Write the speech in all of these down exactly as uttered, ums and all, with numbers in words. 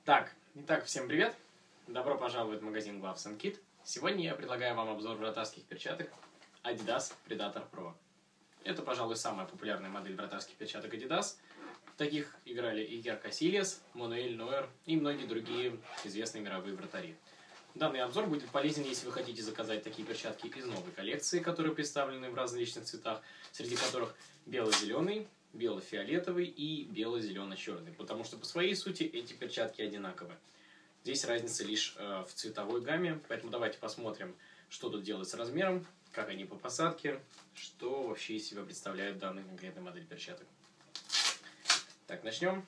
Так, итак, всем привет! Добро пожаловать в магазин Gloves and Kit. Сегодня я предлагаю вам обзор вратарских перчаток Adidas Predator Pro. Это, пожалуй, самая популярная модель вратарских перчаток Adidas. В таких играли и Гер Касильяс, Мануэль Нойер и многие другие известные мировые вратари. Данный обзор будет полезен, если вы хотите заказать такие перчатки из новой коллекции, которые представлены в различных цветах, среди которых бело-зеленый, бело-фиолетовый и бело-зелено-черный, потому что по своей сути эти перчатки одинаковы. Здесь разница лишь э, в цветовой гамме, поэтому давайте посмотрим, что тут делать с размером, как они по посадке, что вообще из себя представляет данная конкретная модель перчаток. Так, начнем.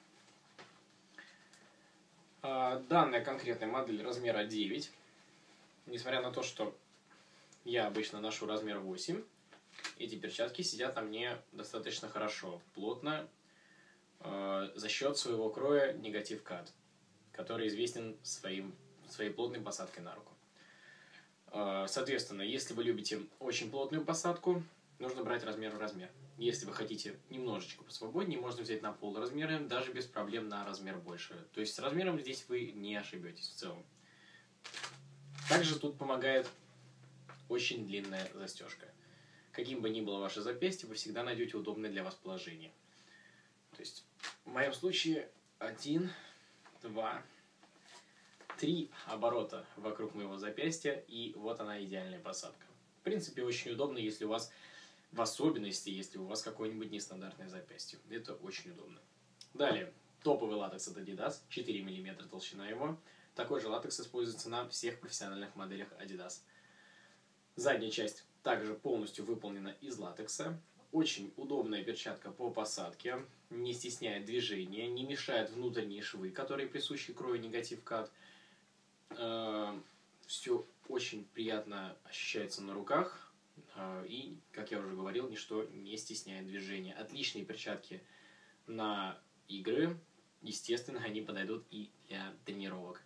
Э, данная конкретная модель размера девять, несмотря на то, что я обычно ношу размер восемь, эти перчатки сидят на мне достаточно хорошо, плотно, э, за счет своего кроя Negative Cut, который известен своим, своей плотной посадкой на руку. Э, соответственно, если вы любите очень плотную посадку, нужно брать размер в размер. Если вы хотите немножечко посвободнее, можно взять на пол размера, даже без проблем на размер больше. То есть с размером здесь вы не ошибетесь в целом. Также тут помогает очень длинная застежка. Каким бы ни было ваше запястье, вы всегда найдете удобное для вас положение. То есть, в моем случае, один, два, три оборота вокруг моего запястья, и вот она идеальная посадка. В принципе, очень удобно, если у вас, в особенности, если у вас какое-нибудь нестандартное запястье. Это очень удобно. Далее, топовый латекс от Adidas, четыре миллиметра толщина его. Такой же латекс используется на всех профессиональных моделях Adidas. Задняя часть также полностью выполнена из латекса. Очень удобная перчатка по посадке, не стесняет движения, не мешает внутренние швы, которые присущи крою Negative Cut. Все очень приятно ощущается на руках. И, как я уже говорил, ничто не стесняет движения. Отличные перчатки на игры. Естественно, они подойдут и для тренировок.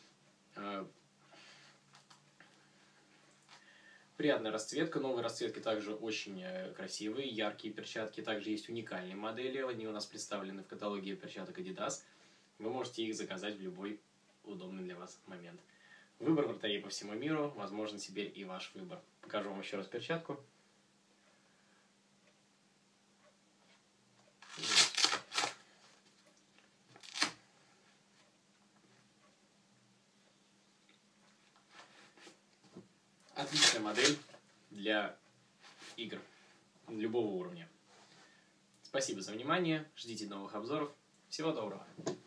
Приятная расцветка. Новые расцветки также очень красивые, яркие перчатки. Также есть уникальные модели. Они у нас представлены в каталоге перчаток Adidas. Вы можете их заказать в любой удобный для вас момент. Выбор вратарей по всему миру. Возможно, теперь и ваш выбор. Покажу вам еще раз перчатку. Отличная модель для игр любого уровня. Спасибо за внимание. Ждите новых обзоров. Всего доброго.